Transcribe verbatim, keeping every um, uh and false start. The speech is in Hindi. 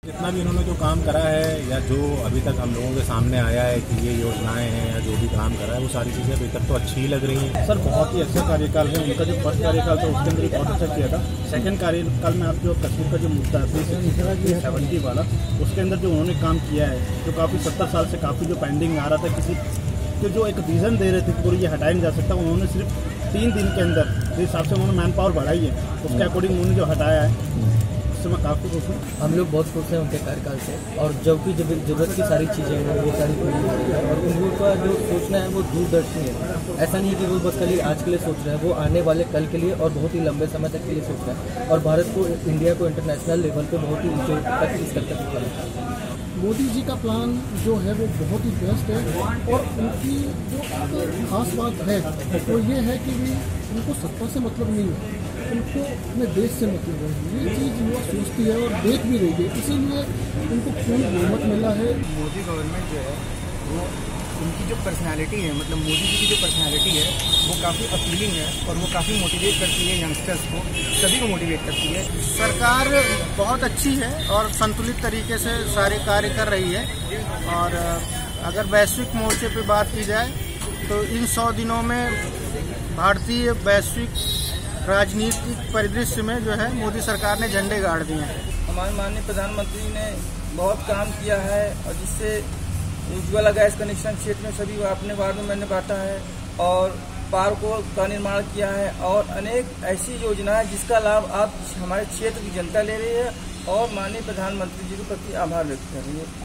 जितना भी इन्होंने जो काम करा है या जो अभी तक हम लोगों के सामने आया है कि ये योजनाएं हैं या जो भी काम करा है वो सारी चीज़ें अभी तक तो अच्छी ही लग रही हैं। सर बहुत ही अच्छा कार्यकाल है उनका। जो फर्स्ट कार्यकाल था उसके अंदर ही बहुत अच्छा किया था। सेकंड कार्यकाल में आप जो कश्मीर का जो मुद्दा है सेवेंटी वाला, उसके अंदर जो उन्होंने काम किया है, जो काफ़ी सत्तर साल से काफ़ी जो पेंडिंग आ रहा था, किसी तो जो एक विजन दे रहे थे पूरी ये हटाया नहीं जा सकता, उन्होंने सिर्फ तीन दिन के अंदर जिस हिसाब से उन्होंने मैन पावर बढ़ाई है उसके अकॉर्डिंग उन्होंने जो हटाया है उससे मैं काफ़ी खुश हूँ। हम लोग बहुत खुश हैं उनके कार्यकाल से, और जो भी जब जरूरत की सारी चीज़ें हैं वो सारी पूरी हो रही है। और उन लोगों का जो सोचना है वो दूरदर्शी है। ऐसा नहीं है कि वो बस खाली आज के लिए सोच रहे हैं, वो आने वाले कल के लिए और बहुत ही लंबे समय तक के लिए सोच रहे हैं, और भारत को, इंडिया को इंटरनेशनल लेवल पे बहुत ही ऊंचे तक इस करके पहुंचाना है। मोदी जी का प्लान जो है वो बहुत ही बेस्ट है, और उनकी जो खास बात है वो ये है कि भी उनको सत्ता से मतलब नहीं है, उनको अपने देश से मतलब है। ये चीज़ वो सोचती है और देख भी रही है, इसीलिए उनको पूर्ण बहुमत मिला है। मोदी गवर्नमेंट जो है वो उनकी जो पर्सनालिटी है, मतलब मोदी जी की जो पर्सनालिटी है वो काफ़ी अपीलिंग है और वो काफ़ी मोटिवेट करती है यंगस्टर्स को, सभी को मोटिवेट करती है। सरकार बहुत अच्छी है और संतुलित तरीके से सारे कार्य कर रही है। और अगर वैश्विक मोर्चे पे बात की जाए तो इन सौ दिनों में भारतीय वैश्विक राजनीतिक परिदृश्य में जो है मोदी सरकार ने झंडे गाड़ दिए हैं। हमारे माननीय प्रधानमंत्री ने बहुत काम किया है, और जिससे उज्ज्वला गैस कनेक्शन क्षेत्र में सभी अपने वार्ड में मैंने बांटा है, और पार्कों का निर्माण किया है, और अनेक ऐसी योजनाएं जिसका लाभ आप हमारे क्षेत्र की जनता ले रही है, और माननीय प्रधानमंत्री जी के प्रति आभार व्यक्त कर रही है।